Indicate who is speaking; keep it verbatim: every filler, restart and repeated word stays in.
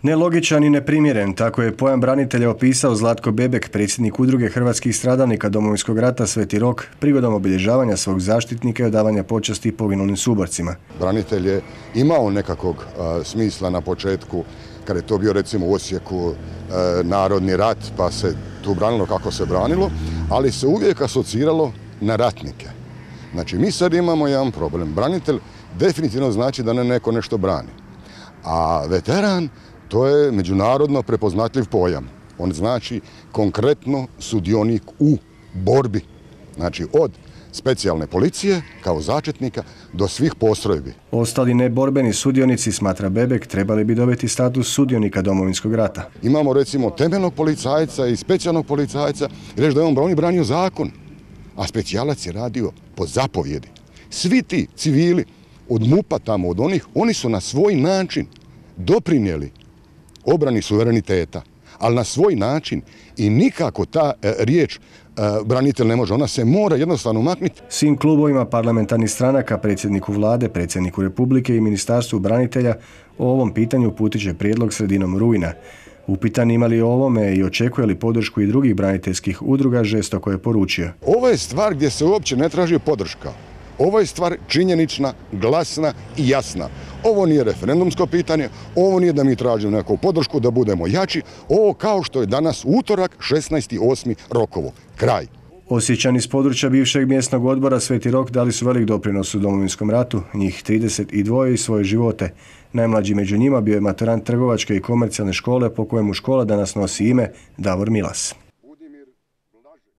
Speaker 1: Nelogičan i neprimjeren, tako je pojam branitelja opisao Zlatko Bebek, predsjednik Udruge hrvatskih stradalnika Domovinskog rata Sveti Rok, prigodom obilježavanja svog zaštitnika i odavanja počasti poginulim suborcima.
Speaker 2: Branitelj je imao nekakvog a, smisla na početku, kad je to bio recimo u Osijeku a, narodni rat, pa se tu branilo kako se branilo, ali se uvijek asociralo na ratnike. Znači, mi sad imamo jedan problem. Branitelj definitivno znači da ne neko nešto brani. A veteran, to je međunarodno prepoznatljiv pojam. On znači konkretno sudionik u borbi. Znači, od specijalne policije kao začetnika do svih postrojbi.
Speaker 1: Ostali neborbeni sudionici, smatra Bebek, trebali bi dobiti status sudionika Domovinskog rata.
Speaker 2: Imamo recimo temeljnog policajca i specijalnog policajca, reći da je on branio zakon, a specijalac je radio po zapovjedi. Svi ti civili od MUP-a tamo, od onih, oni su na svoj način doprinijeli obrani suvereniteta, ali na svoj način i nikako ta e, riječ e, branitelj ne može, ona se mora jednostavno maknuti.
Speaker 1: Svim klubovima parlamentarnih stranaka, predsjedniku vlade, predsjedniku Republike i Ministarstvu branitelja o ovom pitanju uputit će prijedlog sredinom rujna. Upitan ima li o ovome i očekuje li podršku i drugih braniteljskih udruga, žestoko je poručio.
Speaker 2: Ovo je stvar gdje se uopće ne traži podrška. Ovo je stvar činjenična, glasna i jasna. Ovo nije referendumsko pitanje, ovo nije da mi tražimo neku podršku, da budemo jači. Ovo kao što je danas utorak, šesnaesti osmi Rokovo. Kraj.
Speaker 1: Osječani iz područja bivšeg mjesnog odbora Sveti Rok dali su velik doprinos u Domovinskom ratu, njih trideset dva i svoje živote. Najmlađi među njima bio je maturant trgovačke i komercijalne škole po kojemu škola danas nosi ime Davor Milas.